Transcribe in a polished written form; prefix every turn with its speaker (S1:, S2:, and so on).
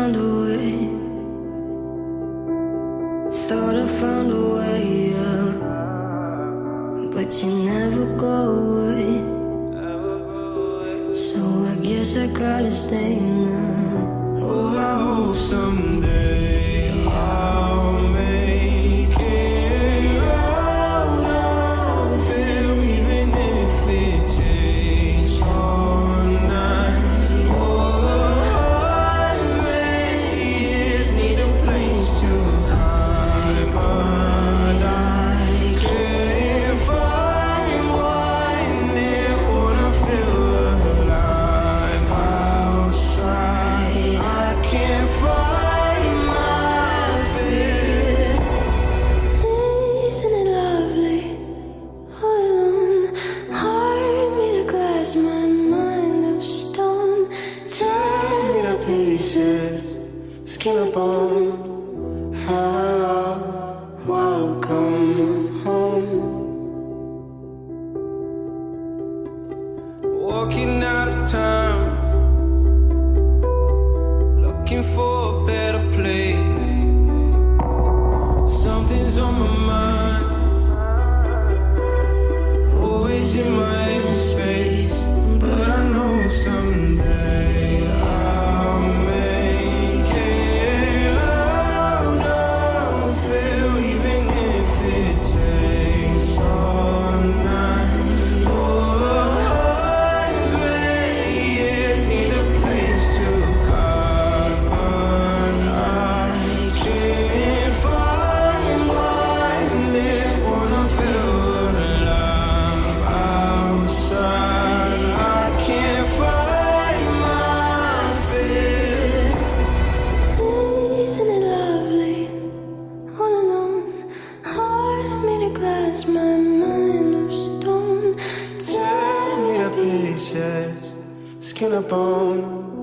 S1: found a way. Thought I found a way, yeah. But you never go away. So I guess I gotta stay now. Oh, I hope someday I'll make it out of here, even if it takes all night or 100 years. Need a place to hide, but I can't find one near. Wanna feel alive outside. I can't find my fear. Isn't it lovely? All alone, heart made of glass, my mind of stone. Tear me to pieces, skin and bone. Hello, welcome home. Walking out of town, looking for a better place. Something's on my mind, always in my space. But I know someday I'll make it out of here, even if it takes all night or 100 years. Need a place to hide, but I can't find one near. Wanna feel alive outside. I can't find my fear. Isn't it lovely? All alone, heart made of glass, my mind of stone. Tear me to pieces, skin and bone.